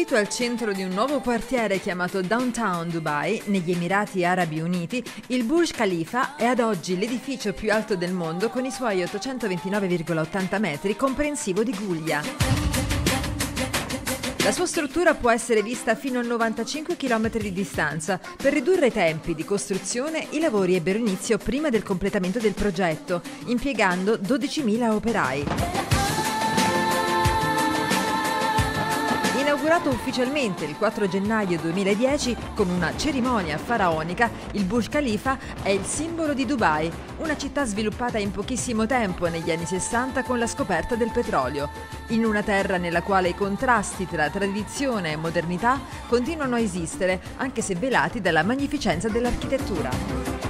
Costruito al centro di un nuovo quartiere chiamato Downtown Dubai, negli Emirati Arabi Uniti, il Burj Khalifa è ad oggi l'edificio più alto del mondo con i suoi 829,80 metri, comprensivo di guglia. La sua struttura può essere vista fino a 95 km di distanza. Per ridurre i tempi di costruzione, i lavori ebbero inizio prima del completamento del progetto, impiegando 12.000 operai. Inaugurato ufficialmente il 4 gennaio 2010 con una cerimonia faraonica, il Burj Khalifa è il simbolo di Dubai, una città sviluppata in pochissimo tempo negli anni 60 con la scoperta del petrolio, in una terra nella quale i contrasti tra tradizione e modernità continuano a esistere, anche se velati dalla magnificenza dell'architettura.